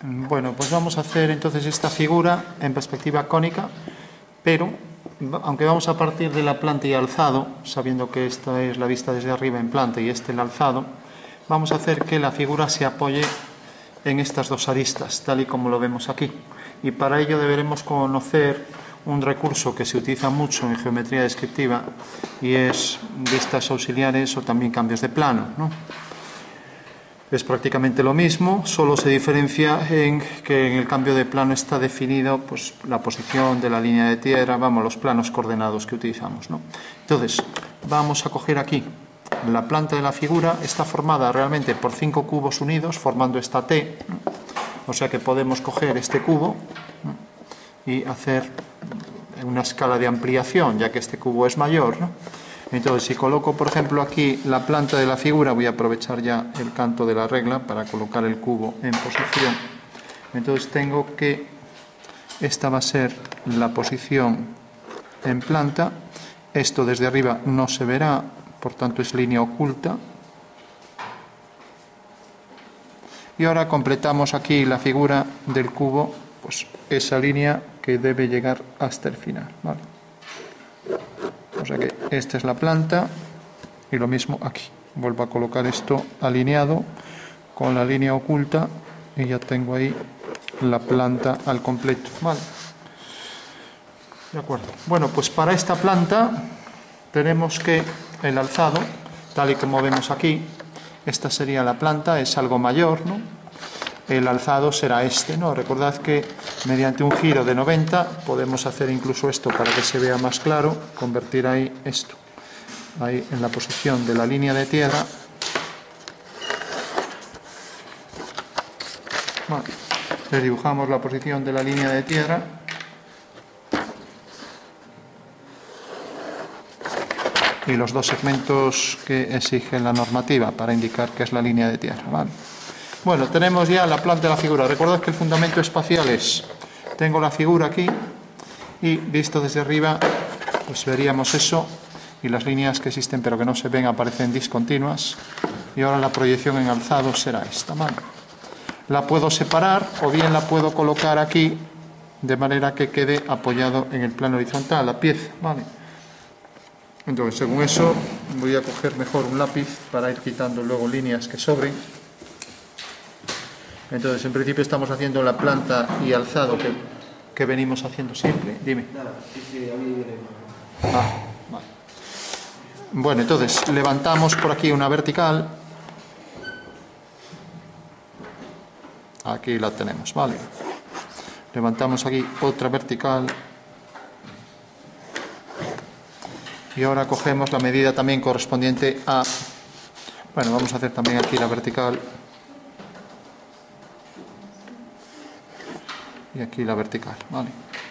Bueno, pues vamos a hacer entonces esta figura en perspectiva cónica, pero aunque vamos a partir de la planta y alzado, sabiendo que esta es la vista desde arriba en planta y este el alzado, vamos a hacer que la figura se apoye en estas dos aristas, tal y como lo vemos aquí. Y para ello deberemos conocer un recurso que se utiliza mucho en geometría descriptiva y es vistas auxiliares o también cambios de plano, ¿no? Es prácticamente lo mismo, solo se diferencia en que en el cambio de plano está definido pues, la posición de la línea de tierra, vamos, los planos coordenados que utilizamos, ¿no? Entonces, vamos a coger aquí la planta de la figura, está formada realmente por 5 cubos unidos, formando esta T, ¿no? O sea que podemos coger este cubo, ¿no? Y hacer una escala de ampliación, ya que este cubo es mayor, ¿no? Entonces, si coloco, por ejemplo, aquí la planta de la figura, voy a aprovechar ya el canto de la regla para colocar el cubo en posición. Entonces, tengo que esta va a ser la posición en planta. Esto desde arriba no se verá, por tanto es línea oculta. Y ahora completamos aquí la figura del cubo, pues esa línea que debe llegar hasta el final, ¿vale? O sea que esta es la planta y lo mismo aquí. Vuelvo a colocar esto alineado con la línea oculta y ya tengo ahí la planta al completo, ¿vale? De acuerdo. Bueno, pues para esta planta tenemos que el alzado, tal y como vemos aquí, esta sería la planta, es algo mayor, ¿no? El alzado será este, ¿no? Recordad que mediante un giro de 90 podemos hacer incluso esto para que se vea más claro, convertir ahí esto, ahí en la posición de la línea de tierra. Bueno, le dibujamos la posición de la línea de tierra. Y los dos segmentos que exige la normativa para indicar que es la línea de tierra, ¿vale? Bueno, tenemos ya la planta de la figura. Recordad que el fundamento espacial es, tengo la figura aquí y visto desde arriba, pues veríamos eso y las líneas que existen pero que no se ven aparecen discontinuas y ahora la proyección en alzado será esta, ¿vale? La puedo separar o bien la puedo colocar aquí de manera que quede apoyado en el plano horizontal, la pieza, ¿vale? Entonces, según eso, voy a coger mejor un lápiz para ir quitando luego líneas que sobren. Entonces, en principio estamos haciendo la planta y alzado que venimos haciendo siempre. Dime. Vale. Bueno, entonces, levantamos por aquí una vertical. Aquí la tenemos, ¿vale? Levantamos aquí otra vertical. Y ahora cogemos la medida también correspondiente a... Bueno, vamos a hacer también aquí la vertical. Y aquí la vertical, ¿vale?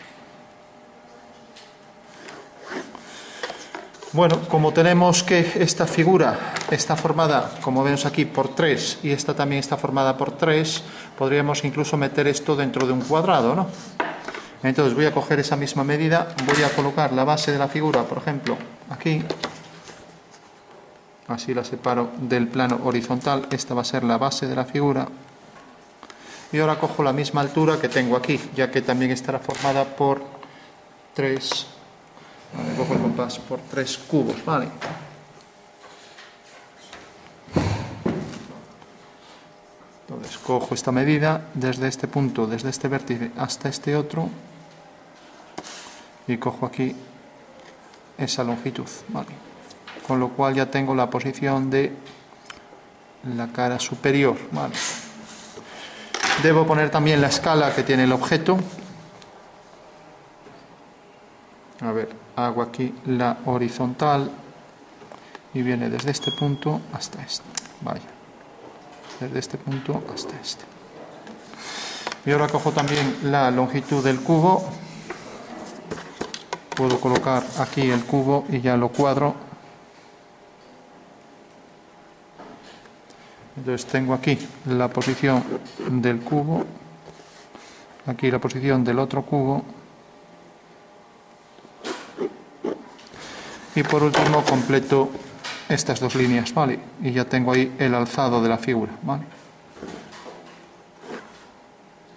Bueno, como tenemos que esta figura está formada, como vemos aquí, por 3 y esta también está formada por 3, podríamos incluso meter esto dentro de un cuadrado, ¿no? Entonces voy a coger esa misma medida, voy a colocar la base de la figura, por ejemplo, aquí. Así la separo del plano horizontal, esta va a ser la base de la figura. Y ahora cojo la misma altura que tengo aquí, ya que también estará formada por 3, vale, cojo el compás, por 3 cubos, ¿vale? Entonces cojo esta medida desde este punto, desde este vértice hasta este otro, y cojo aquí esa longitud, ¿vale? Con lo cual ya tengo la posición de la cara superior, ¿vale? Debo poner también la escala que tiene el objeto. A ver, hago aquí la horizontal y viene desde este punto hasta este. Vaya, desde este punto hasta este. Y ahora cojo también la longitud del cubo. Puedo colocar aquí el cubo y ya lo cuadro. Entonces tengo aquí la posición del cubo, aquí la posición del otro cubo y por último completo estas dos líneas, ¿vale? Y ya tengo ahí el alzado de la figura, ¿vale?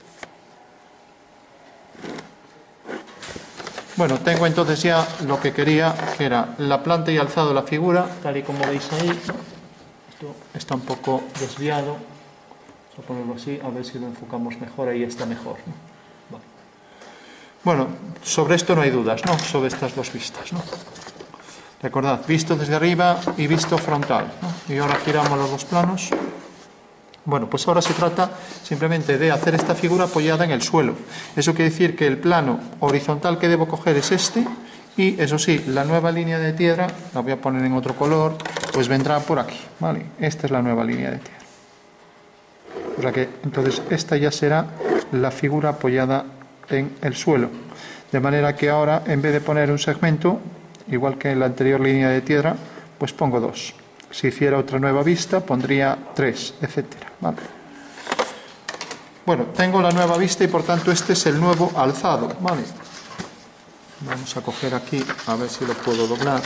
Bueno, tengo entonces ya lo que quería, que era la planta y alzado de la figura, tal y como veis ahí. Esto está un poco desviado. Vamos a ponerlo así, a ver si lo enfocamos mejor. Ahí está mejor, ¿no? Vale. Bueno, sobre esto no hay dudas, ¿no? Sobre estas dos vistas, ¿no? Recordad, visto desde arriba y visto frontal, ¿no? Y ahora giramos los dos planos. Bueno, pues ahora se trata simplemente de hacer esta figura apoyada en el suelo. Eso quiere decir que el plano horizontal que debo coger es este, y eso sí, la nueva línea de tierra, la voy a poner en otro color, pues vendrá por aquí, ¿vale? Esta es la nueva línea de tierra. O sea que, entonces, esta ya será la figura apoyada en el suelo. De manera que ahora, en vez de poner un segmento, igual que en la anterior línea de tierra, pues pongo dos. Si hiciera otra nueva vista, pondría 3, etcétera. ¿Vale? Bueno, tengo la nueva vista y por tanto este es el nuevo alzado. ¿Vale? Vamos a coger aquí, a ver si lo puedo doblar.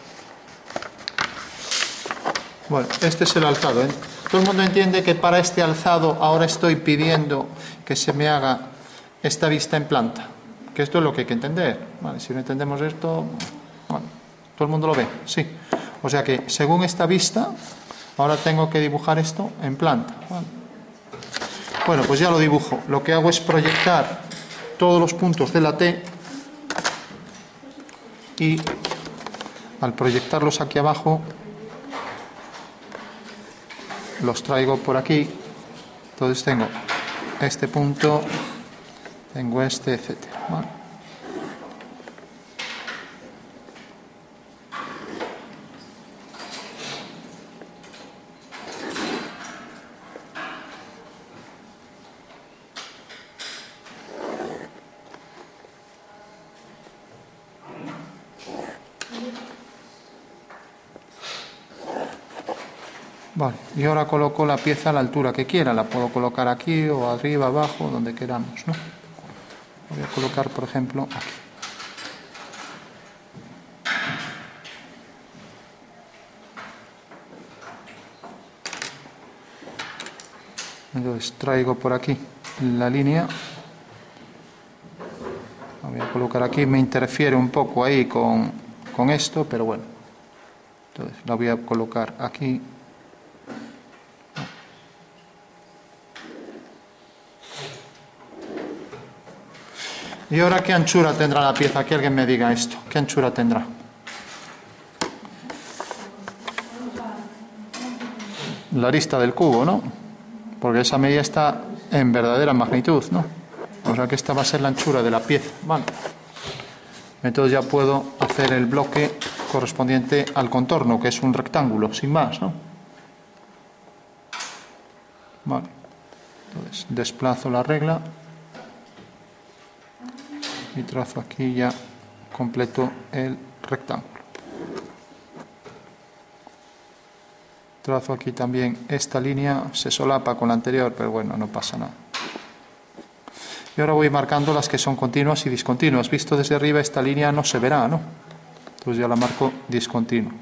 Bueno, este es el alzado, ¿eh? Todo el mundo entiende que para este alzado ahora estoy pidiendo que se me haga esta vista en planta. Que esto es lo que hay que entender. ¿Vale? Si no entendemos esto, bueno, todo el mundo lo ve, sí. O sea que, según esta vista, ahora tengo que dibujar esto en planta. ¿Vale? Bueno, pues ya lo dibujo. Lo que hago es proyectar todos los puntos de la T y, al proyectarlos aquí abajo, los traigo por aquí. Entonces tengo este punto, tengo este, etcétera. ¿Vale? Vale, y ahora coloco la pieza a la altura que quiera. La puedo colocar aquí o arriba, abajo, donde queramos, ¿no? Voy a colocar, por ejemplo, aquí. Entonces traigo por aquí la línea. La voy a colocar aquí. Me interfiere un poco ahí con esto, pero bueno. Entonces la voy a colocar aquí. ¿Y ahora qué anchura tendrá la pieza? Que alguien me diga esto. ¿Qué anchura tendrá? La arista del cubo, ¿no? Porque esa medida está en verdadera magnitud, ¿no? O sea que esta va a ser la anchura de la pieza. Vale. Entonces ya puedo hacer el bloque correspondiente al contorno, que es un rectángulo, sin más, ¿no? Vale. Entonces desplazo la regla y trazo aquí ya completo el rectángulo. Trazo aquí también esta línea, se solapa con la anterior, pero bueno, no pasa nada. Y ahora voy marcando las que son continuas y discontinuas. Visto desde arriba esta línea no se verá, ¿no? Entonces ya la marco discontinua.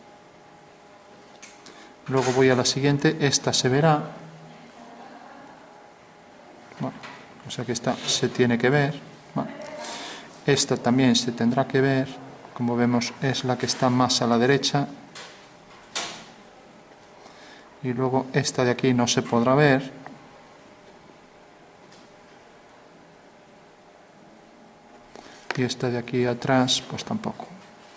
Luego voy a la siguiente, esta se verá. Bueno, o sea que esta se tiene que ver. Bueno, esta también se tendrá que ver. Como vemos es la que está más a la derecha. Y luego esta de aquí no se podrá ver. Y esta de aquí atrás, pues tampoco.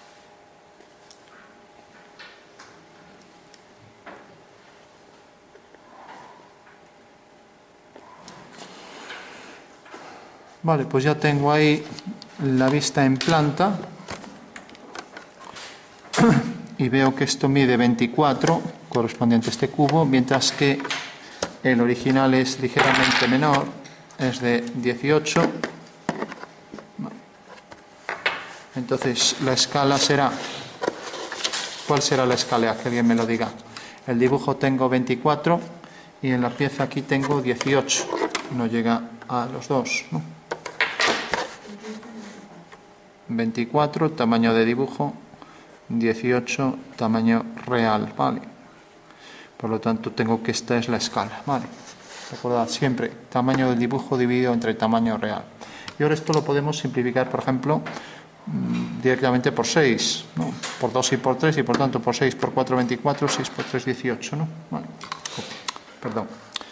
Vale, pues ya tengo ahí la vista en planta. Y veo que esto mide 24, correspondiente a este cubo, mientras que el original es ligeramente menor, es de 18. Entonces la escala será... ¿Cuál será la escala? Que alguien me lo diga. El dibujo tengo 24 y en la pieza aquí tengo 18. No llega a los dos, ¿no? 24, tamaño de dibujo, 18, tamaño real, ¿vale? Por lo tanto, tengo que esta es la escala, ¿vale? Recordad siempre, tamaño del dibujo dividido entre tamaño real. Y ahora esto lo podemos simplificar, por ejemplo, directamente por 6, ¿no? Por 2 y por 3, y por tanto por 6 por 4, 24, 6 por 3, 18, ¿no? Vale. Perdón.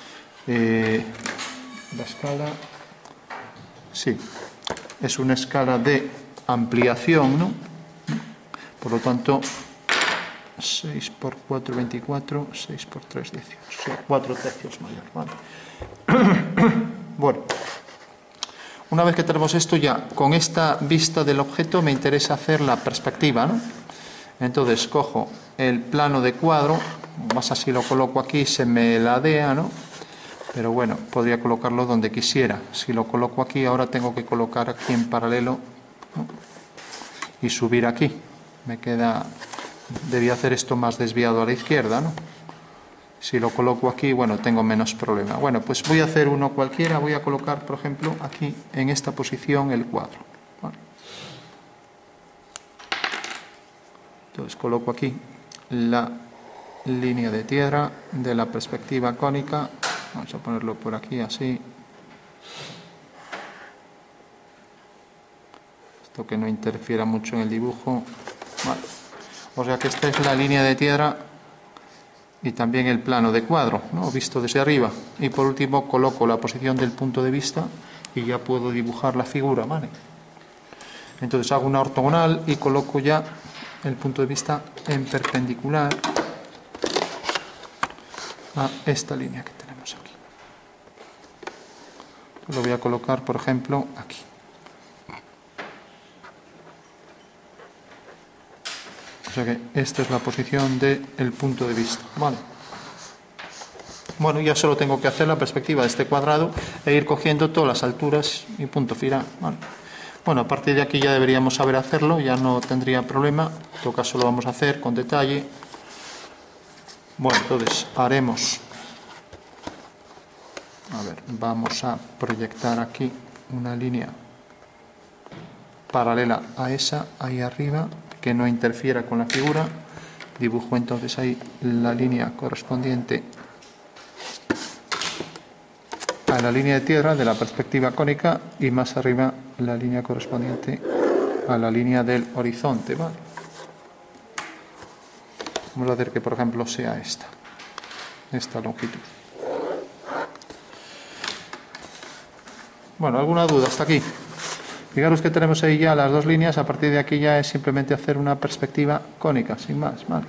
La escala, sí, es una escala de ampliación, ¿no? Por lo tanto, 6 por 4, 24, 6 por 3, 18, o sea, 4 tercios mayor, ¿vale? Bueno, una vez que tenemos esto ya, con esta vista del objeto me interesa hacer la perspectiva, ¿no? Entonces cojo el plano de cuadro, más así lo coloco aquí, se me ladea, ¿no? Pero bueno, podría colocarlo donde quisiera. Si lo coloco aquí, ahora tengo que colocar aquí en paralelo, ¿no? Y subir aquí. Me queda, debía hacer esto más desviado a la izquierda, ¿no? Si lo coloco aquí, bueno, tengo menos problema. Bueno, pues voy a hacer uno cualquiera. Voy a colocar, por ejemplo, aquí en esta posición el cuadro. ¿Vale? Entonces coloco aquí la línea de tierra de la perspectiva cónica. Vamos a ponerlo por aquí así. Esto que no interfiera mucho en el dibujo. Vale. O sea que esta es la línea de tierra y también el plano de cuadro, ¿no? Visto desde arriba. Y por último coloco la posición del punto de vista y ya puedo dibujar la figura, ¿vale? Entonces hago una ortogonal y coloco ya el punto de vista en perpendicular a esta línea que tenemos aquí. Lo voy a colocar, por ejemplo, aquí. O sea que esta es la posición del punto de vista, ¿vale? Bueno, ya solo tengo que hacer la perspectiva de este cuadrado e ir cogiendo todas las alturas y punto final, ¿vale? Bueno, a partir de aquí ya deberíamos saber hacerlo, ya no tendría problema. En todo caso lo vamos a hacer con detalle. Bueno, entonces haremos, a ver, vamos a proyectar aquí una línea paralela a esa, ahí arriba, que no interfiera con la figura. Dibujo entonces ahí la línea correspondiente a la línea de tierra de la perspectiva cónica y más arriba la línea correspondiente a la línea del horizonte, ¿vale? Vamos a hacer que, por ejemplo, sea esta longitud. Bueno, ¿alguna duda hasta aquí? Fijaros que tenemos ahí ya las dos líneas, a partir de aquí ya es simplemente hacer una perspectiva cónica, sin más, ¿vale?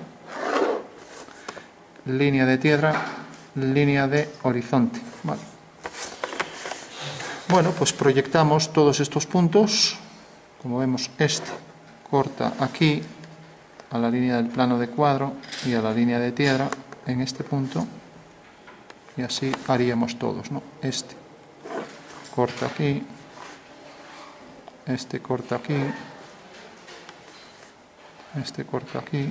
Línea de tierra, línea de horizonte, ¿vale? Bueno, pues proyectamos todos estos puntos. Como vemos, este corta aquí a la línea del plano de cuadro y a la línea de tierra en este punto, y así haríamos todos, ¿no? Este corta aquí, este corta aquí, este corta aquí,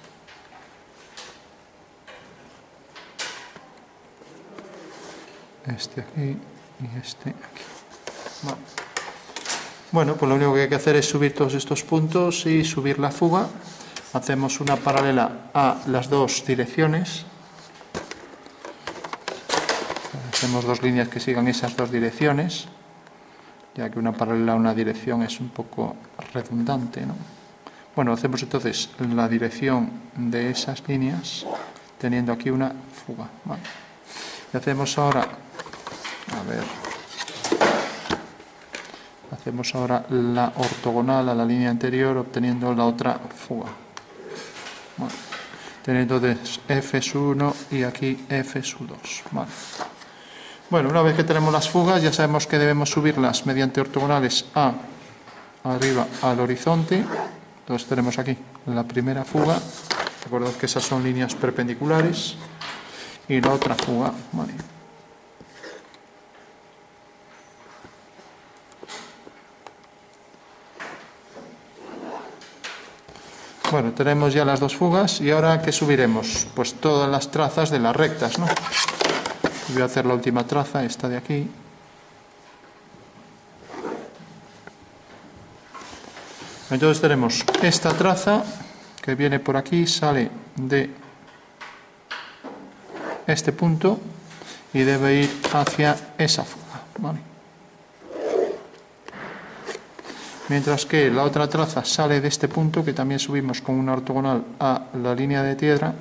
este aquí y este aquí. Vale. Bueno, pues lo único que hay que hacer es subir todos estos puntos y subir la fuga. Hacemos una paralela a las dos direcciones. Hacemos dos líneas que sigan esas dos direcciones, ya que una paralela a una dirección es un poco redundante, ¿no? Bueno, hacemos entonces la dirección de esas líneas teniendo aquí una fuga, ¿vale? Y hacemos ahora, a ver, hacemos ahora la ortogonal a la línea anterior obteniendo la otra fuga. Bueno, teniendo entonces f1 y aquí f2, ¿vale? Bueno, una vez que tenemos las fugas ya sabemos que debemos subirlas mediante ortogonales arriba al horizonte. Entonces tenemos aquí la primera fuga, recordad que esas son líneas perpendiculares, y la otra fuga, ¿vale? Bueno, tenemos ya las dos fugas y ahora ¿qué subiremos? Pues todas las trazas de las rectas, ¿no? Voy a hacer la última traza, esta de aquí. Entonces tenemos esta traza que viene por aquí, sale de este punto y debe ir hacia esa fuga, ¿vale? mientras que la otra traza sale de este punto, que también subimos con una ortogonal a la línea de tierra,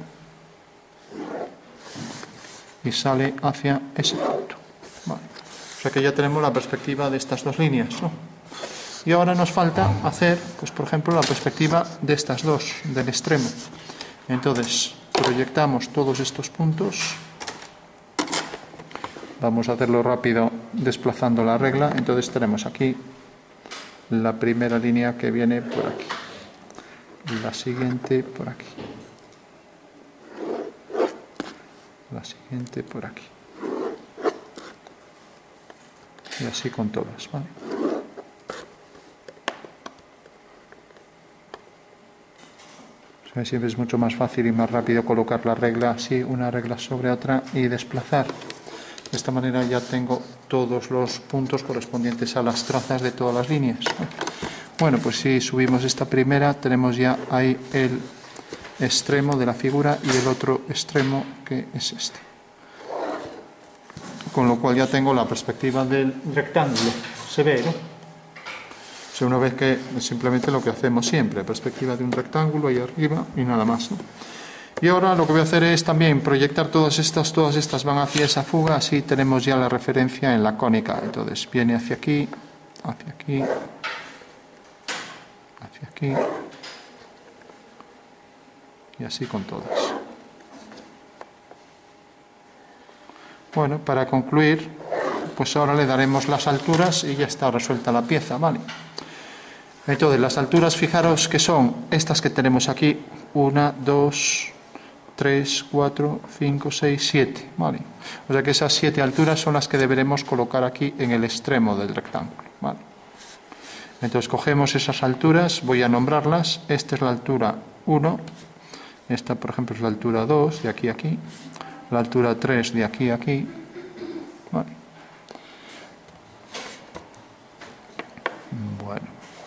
y sale hacia ese punto. Vale. O sea que ya tenemos la perspectiva de estas dos líneas, ¿no? Y ahora nos falta hacer, pues por ejemplo, la perspectiva de estas dos, del extremo. Entonces, proyectamos todos estos puntos. Vamos a hacerlo rápido desplazando la regla. Entonces tenemos aquí la primera línea que viene por aquí. La siguiente por aquí. La siguiente por aquí. Y así con todas, ¿vale? Siempre es mucho más fácil y más rápido colocar la regla así, una regla sobre otra, y desplazar. De esta manera ya tengo todos los puntos correspondientes a las trazas de todas las líneas. Bueno, pues si subimos esta primera, tenemos ya ahí el extremo de la figura y el otro extremo, que es este. Con lo cual ya tengo la perspectiva del rectángulo. Se ve, ¿no? O sea, una vez que simplemente lo que hacemos siempre, perspectiva de un rectángulo ahí arriba y nada más, ¿no? Y ahora lo que voy a hacer es también proyectar todas estas van hacia esa fuga, así tenemos ya la referencia en la cónica. Entonces viene hacia aquí, hacia aquí, hacia aquí, y así con todas. Bueno, para concluir, pues ahora le daremos las alturas y ya está resuelta la pieza, ¿vale? Entonces, las alturas, fijaros que son estas que tenemos aquí, 1, 2, 3, 4, 5, 6, 7, ¿vale? O sea que esas 7 alturas son las que deberemos colocar aquí en el extremo del rectángulo, ¿vale? Entonces, cogemos esas alturas, voy a nombrarlas. Esta es la altura 1, esta, por ejemplo, es la altura 2, de aquí a aquí, la altura 3, de aquí a aquí, ¿vale? Bueno.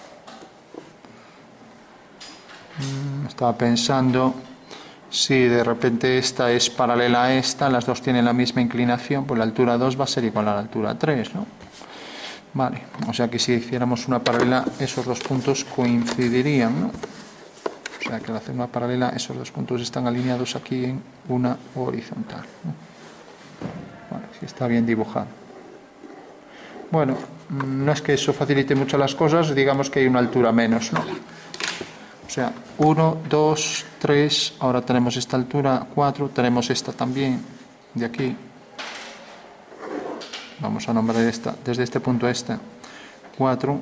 Estaba pensando si de repente esta es paralela a esta, las dos tienen la misma inclinación, pues la altura 2 va a ser igual a la altura 3, ¿no? Vale, o sea que si hiciéramos una paralela, esos dos puntos coincidirían, ¿no? O sea que al hacer una paralela, esos dos puntos están alineados aquí en una horizontal, ¿no? Vale, si está bien dibujado. Bueno, no es que eso facilite mucho las cosas, digamos que hay una altura menos, ¿no? O sea, 1, 2, 3, ahora tenemos esta altura, 4, tenemos esta también, de aquí. Vamos a nombrar esta, desde este punto a esta, 4.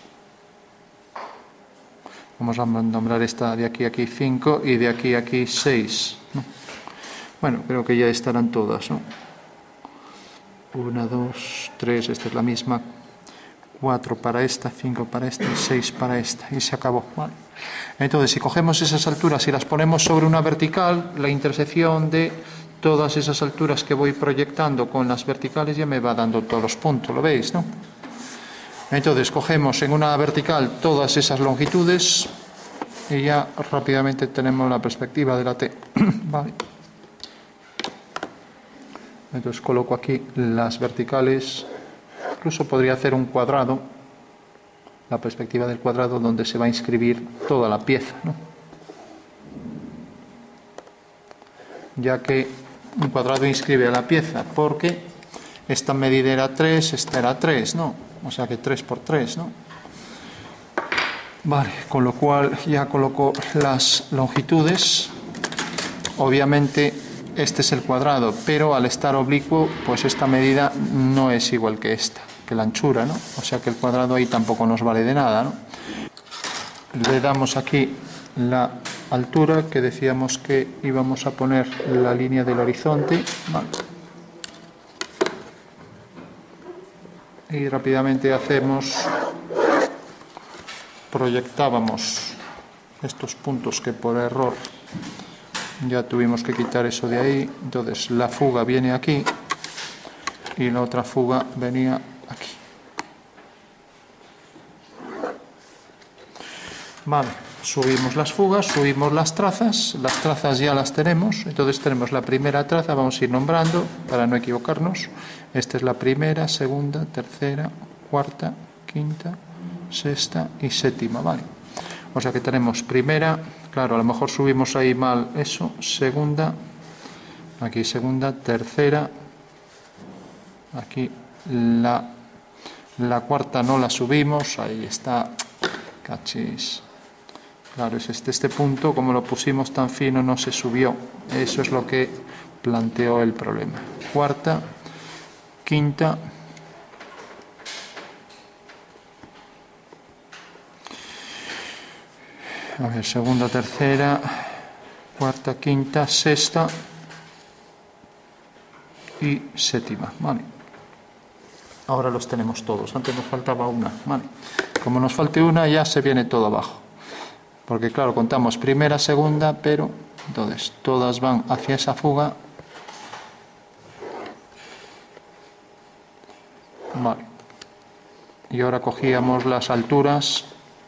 Vamos a nombrar esta de aquí a aquí, 5, y de aquí a aquí, 6, ¿no? Bueno, creo que ya estarán todas, ¿no? 1, 2, 3, esta es la misma, 4 para esta, 5 para esta y 6 para esta, y se acabó, ¿vale? Entonces, si cogemos esas alturas y las ponemos sobre una vertical, la intersección de todas esas alturas que voy proyectando con las verticales ya me va dando todos los puntos, ¿lo veis, no? Entonces, cogemos en una vertical todas esas longitudes y ya rápidamente tenemos la perspectiva de la T, ¿vale? Entonces, coloco aquí las verticales, incluso podría hacer un cuadrado, la perspectiva del cuadrado donde se va a inscribir toda la pieza, ¿no? Ya que un cuadrado inscribe a la pieza, porque esta medida era 3, esta era 3, ¿no? O sea que 3 por 3, ¿no? Vale, con lo cual ya coloco las longitudes. Obviamente este es el cuadrado, pero al estar oblicuo, pues esta medida no es igual que esta, que la anchura, ¿no? O sea que el cuadrado ahí tampoco nos vale de nada, ¿no? Le damos aquí la altura, que decíamos que íbamos a poner la línea del horizonte, ¿vale? Y rápidamente proyectábamos estos puntos que por error ya tuvimos que quitar eso de ahí. Entonces la fuga viene aquí y la otra fuga venía aquí. Vale, subimos las fugas, subimos las trazas ya las tenemos. Entonces tenemos la primera traza, vamos a ir nombrando para no equivocarnos. Esta es la primera, segunda, tercera, cuarta, quinta, sexta y séptima, ¿vale? O sea que tenemos primera, claro, a lo mejor subimos ahí mal eso, segunda, aquí segunda, tercera, aquí la cuarta no la subimos, ahí está, cachis. Claro, es este punto, como lo pusimos tan fino, no se subió. Eso es lo que planteó el problema. Cuarta, quinta, a ver, segunda, tercera, cuarta, quinta, sexta y séptima, ¿vale? Ahora los tenemos todos, antes nos faltaba una, ¿vale? Como nos falte una, ya se viene todo abajo. Porque claro, contamos primera, segunda, pero entonces todas van hacia esa fuga. Vale. Y ahora cogíamos las alturas.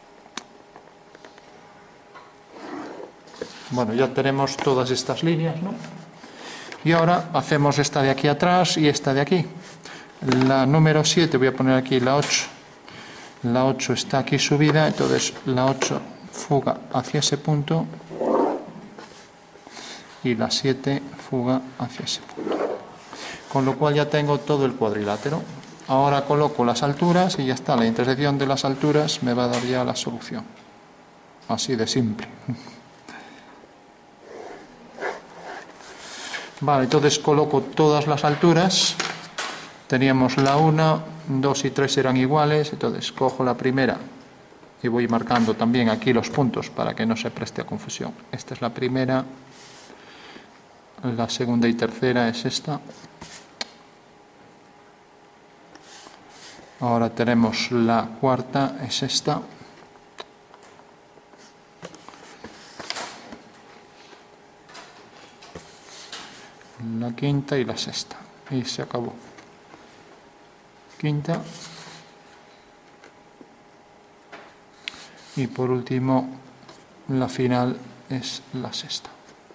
Bueno, ya tenemos todas estas líneas, ¿no? Y ahora hacemos esta de aquí atrás y esta de aquí. La número 7, voy a poner aquí la 8. La 8 está aquí subida, entonces la 8... fuga hacia ese punto y la 7 fuga hacia ese punto, con lo cual ya tengo todo el cuadrilátero. Ahora coloco las alturas y ya está, la intersección de las alturas me va a dar ya la solución, así de simple. Vale, entonces coloco todas las alturas. Teníamos la 1, 2 y 3 eran iguales, entonces cojo la primera y voy marcando también aquí los puntos para que no se preste a confusión. Esta es la primera, la segunda y tercera es esta. Ahora tenemos la cuarta, es esta. La quinta y la sexta. Y se acabó. Quinta. Y por último, la final es la sexta.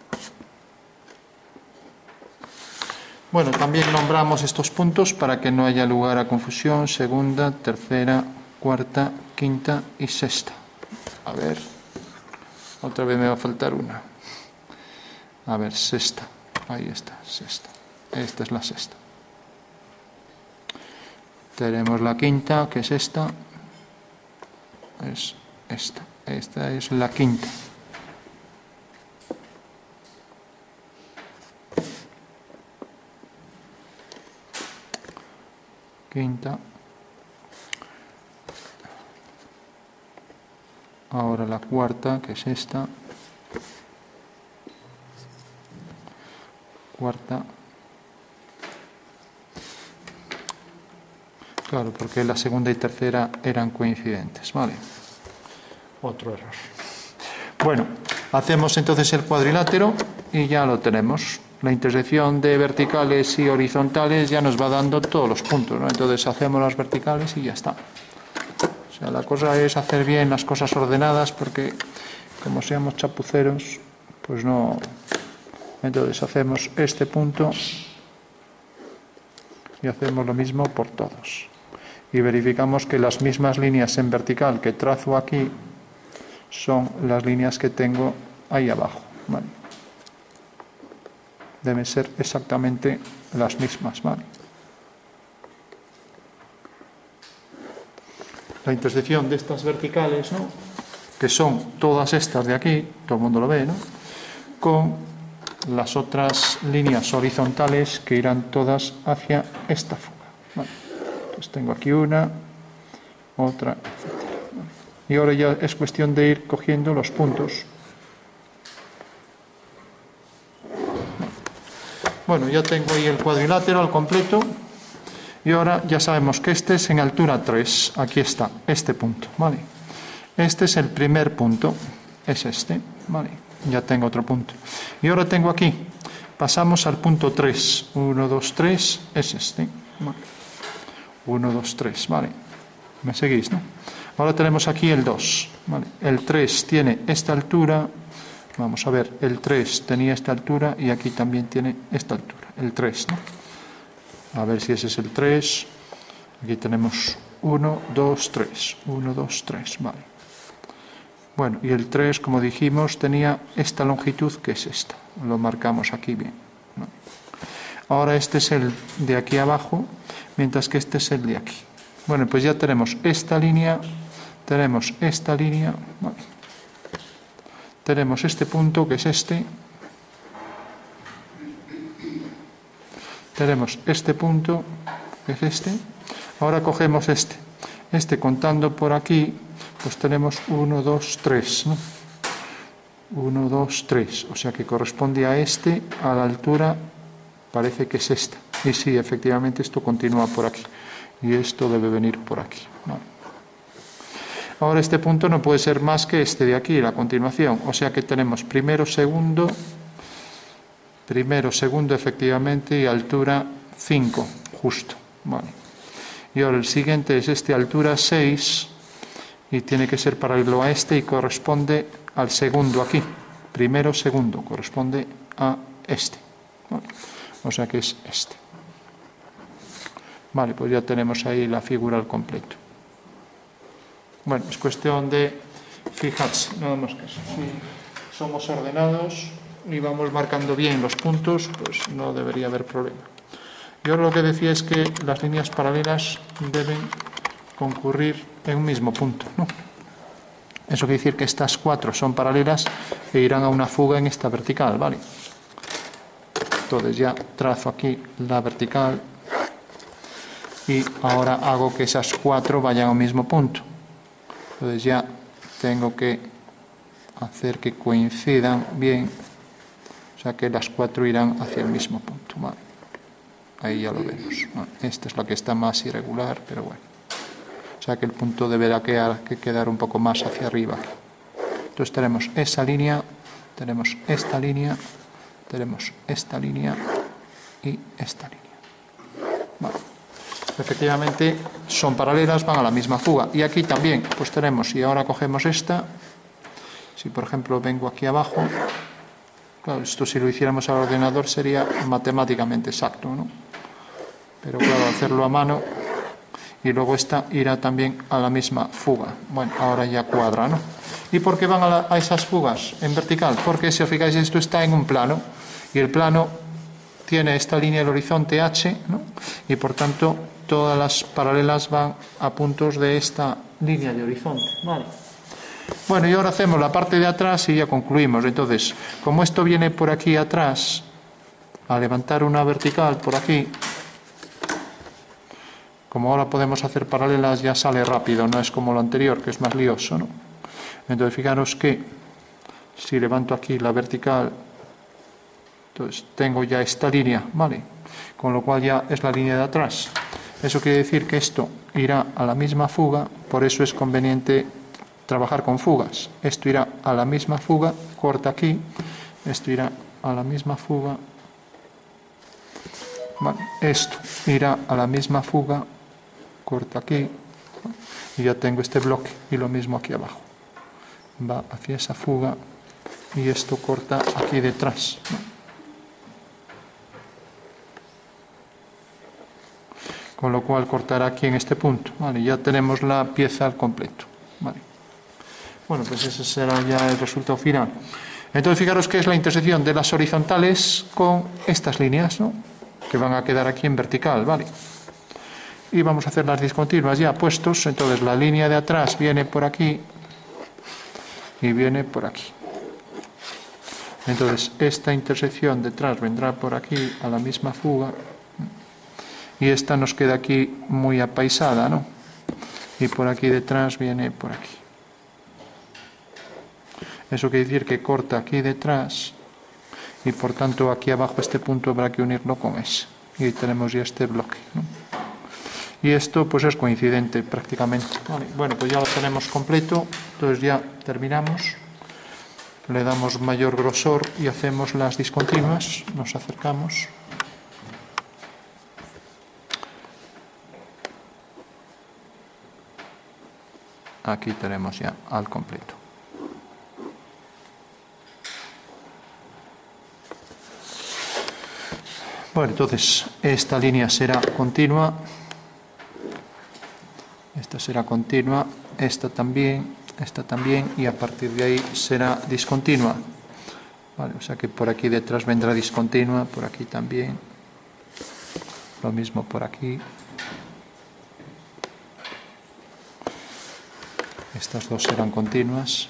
Bueno, también nombramos estos puntos para que no haya lugar a confusión. Segunda, tercera, cuarta, quinta y sexta. A ver, otra vez me va a faltar una. A ver, sexta. Ahí está, sexta. Esta es la sexta. Tenemos la quinta, que es esta. Es esta. Esta es la quinta. Quinta. Ahora la cuarta, que es esta. Cuarta. Claro, porque la segunda y tercera eran coincidentes, ¿vale? Otro error. Bueno, hacemos entonces el cuadrilátero y ya lo tenemos. La intersección de verticales y horizontales ya nos va dando todos los puntos, ¿no? Entonces hacemos las verticales y ya está. O sea, la cosa es hacer bien las cosas ordenadas porque como seamos chapuceros, pues no... Entonces hacemos este punto y hacemos lo mismo por todos. Y verificamos que las mismas líneas en vertical que trazo aquí son las líneas que tengo ahí abajo, ¿vale? Deben ser exactamente las mismas, ¿vale? La intersección de estas verticales, ¿no?, que son todas estas de aquí, todo el mundo lo ve, ¿no?, con las otras líneas horizontales que irán todas hacia esta fuga, ¿vale? Pues tengo aquí una, otra, etc. Y ahora ya es cuestión de ir cogiendo los puntos. Bueno, ya tengo ahí el cuadrilátero al completo. Y ahora ya sabemos que este es en altura 3. Aquí está, este punto, ¿vale? Este es el primer punto, es este, ¿vale? Ya tengo otro punto. Y ahora tengo aquí, pasamos al punto 3. 1, 2, 3, es este, ¿vale? 1, 2, 3, ¿vale? ¿Me seguís, no? Ahora tenemos aquí el 2, ¿vale? El 3 tiene esta altura. Vamos a ver, el 3 tenía esta altura y aquí también tiene esta altura, el 3, ¿no? A ver si ese es el 3. Aquí tenemos 1, 2, 3. 1, 2, 3, vale. Bueno, y el 3, como dijimos, tenía esta longitud, que es esta. Lo marcamos aquí bien, ¿no? Ahora este es el de aquí abajo, mientras que este es el de aquí. Bueno, pues ya tenemos esta línea, tenemos esta línea, vale. Tenemos este punto, que es este. Tenemos este punto, que es este. Ahora cogemos este. Este contando por aquí, pues tenemos 1, 2, 3, ¿no? 1, 2, 3. O sea que corresponde a este, a la altura, parece que es esta. Y sí, efectivamente esto continúa por aquí. Y esto debe venir por aquí, ¿no? Ahora este punto no puede ser más que este de aquí, la continuación. O sea que tenemos primero, segundo, efectivamente, y altura 5, justo. Vale. Y ahora el siguiente es este, altura 6, y tiene que ser paralelo a este y corresponde al segundo aquí. Primero, segundo, corresponde a este. Vale. O sea que es este. Vale, pues ya tenemos ahí la figura al completo. Bueno, es cuestión de fijarse, nada más que eso. Si somos ordenados y vamos marcando bien los puntos, pues no debería haber problema. Yo lo que decía es que las líneas paralelas deben concurrir en un mismo punto, ¿no? Eso quiere decir que estas 4 son paralelas e irán a una fuga en esta vertical, ¿vale? Entonces ya trazo aquí la vertical y ahora hago que esas 4 vayan a un mismo punto. Entonces ya tengo que hacer que coincidan bien, o sea que las 4 irán hacia el mismo punto, ¿vale? Ahí ya lo vemos. Bueno, esta es la que está más irregular, pero bueno. O sea que el punto deberá quedar un poco más hacia arriba. Entonces tenemos esa línea, tenemos esta línea, tenemos esta línea y esta línea. Vale. Efectivamente son paralelas, van a la misma fuga. Y aquí también, pues tenemos, y ahora cogemos esta, si por ejemplo vengo aquí abajo, claro, esto si lo hiciéramos al ordenador sería matemáticamente exacto, ¿no? Pero claro, hacerlo a mano, y luego esta irá también a la misma fuga. Bueno, ahora ya cuadra, ¿no? ¿Y por qué van a esas fugas en vertical? Porque si os fijáis, esto está en un plano, y el plano tiene esta línea del horizonte H, ¿no? Y por tanto todas las paralelas van a puntos de esta línea de horizonte, ¿vale? Bueno, y ahora hacemos la parte de atrás y ya concluimos. Entonces, como esto viene por aquí atrás, a levantar una vertical por aquí, como ahora podemos hacer paralelas, ya sale rápido, no es como lo anterior, que es más lioso, ¿no? Entonces, fijaros que si levanto aquí la vertical, entonces tengo ya esta línea, ¿vale? Con lo cual ya es la línea de atrás. Eso quiere decir que esto irá a la misma fuga, por eso es conveniente trabajar con fugas. Esto irá a la misma fuga, corta aquí, esto irá a la misma fuga, vale. Esto irá a la misma fuga, corta aquí, y ya tengo este bloque, y lo mismo aquí abajo. Va hacia esa fuga, y esto corta aquí detrás, ¿no? Con lo cual cortará aquí en este punto, ¿vale? Ya tenemos la pieza al completo, ¿vale? Bueno, pues ese será ya el resultado final. Entonces, fijaros que es la intersección de las horizontales con estas líneas, ¿no? Que van a quedar aquí en vertical, ¿vale? Y vamos a hacer las discontinuas ya puestos. Entonces, la línea de atrás viene por aquí y viene por aquí. Entonces, esta intersección detrás vendrá por aquí a la misma fuga. Y esta nos queda aquí muy apaisada, ¿no? Y por aquí detrás viene por aquí. Eso quiere decir que corta aquí detrás y por tanto aquí abajo este punto habrá que unirlo con ese. Y tenemos ya este bloque, ¿no? Y esto pues es coincidente prácticamente. Vale, bueno, pues ya lo tenemos completo. Entonces ya terminamos. Le damos mayor grosor y hacemos las discontinuas. Nos acercamos. Aquí tenemos ya al completo. Bueno, entonces esta línea será continua esta será continua, esta también, y a partir de ahí será discontinua. Vale, o sea que por aquí detrás vendrá discontinua, por aquí también, lo mismo por aquí. Estas dos serán continuas.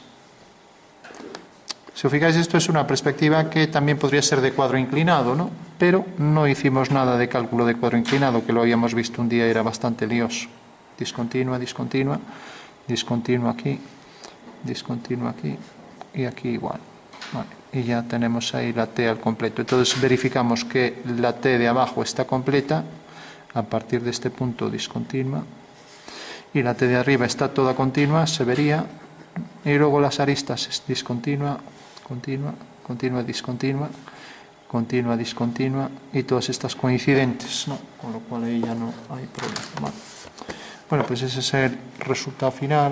Si os fijáis, esto es una perspectiva que también podría ser de cuadro inclinado, ¿no? Pero no hicimos nada de cálculo de cuadro inclinado, que lo habíamos visto un día, era bastante lioso. Discontinua, discontinua, discontinua aquí, discontinua aquí y aquí igual. Vale, y ya tenemos ahí la T al completo. Entonces verificamos que la T de abajo está completa, a partir de este punto discontinua, y la T de arriba está toda continua, se vería, y luego las aristas es discontinua, continua, continua, discontinua, continua, discontinua, y todas estas coincidentes, ¿no? Con lo cual ahí ya no hay problema. Vale. Bueno, pues ese es el resultado final.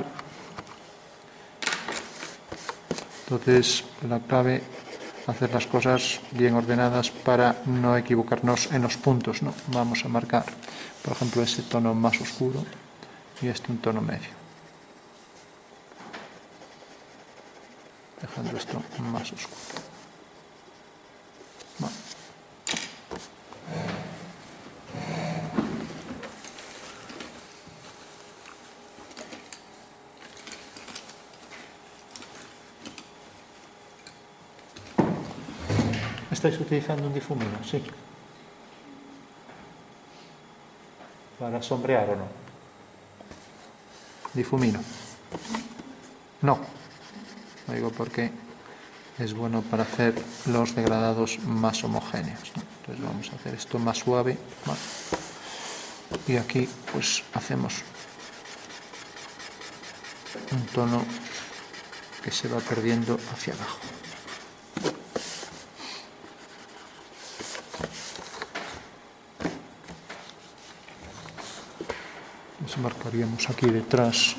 Entonces, la clave, hacer las cosas bien ordenadas para no equivocarnos en los puntos, ¿no? Vamos a marcar, por ejemplo, ese tono más oscuro y este un tono medio, dejando esto más oscuro. Vale. ¿Estáis utilizando un difumino? Sí. ¿Para sombrear o no? Difumino. No. Lo digo porque es bueno para hacer los degradados más homogéneos, ¿no? Entonces vamos a hacer esto más suave. Vale. Y aquí pues hacemos un tono que se va perdiendo hacia abajo. Pues marcaríamos aquí detrás.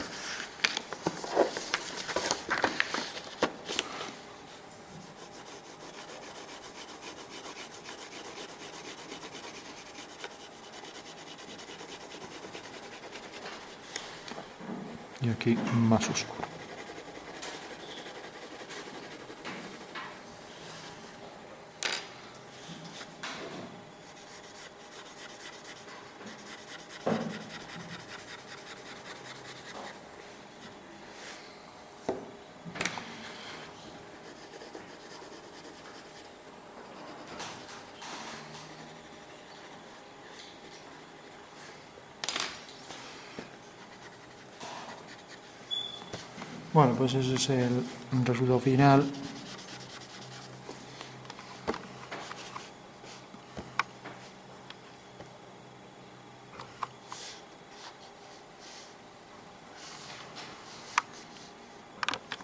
Y aquí más oscuro. Bueno, pues ese es el resultado final.